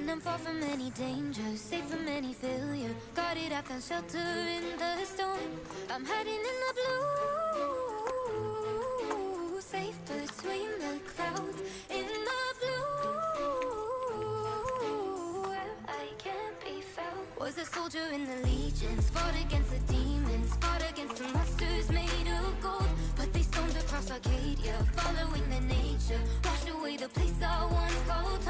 And I'm far from any danger, safe from any failure. Guarded, I found shelter in the storm. I'm hiding in the blue, safe between the clouds. In the blue, where I can't be found. Was a soldier in the legions, fought against the demons, fought against the monsters made of gold. But they stormed across Arcadia, following the nature, washed away the place I once called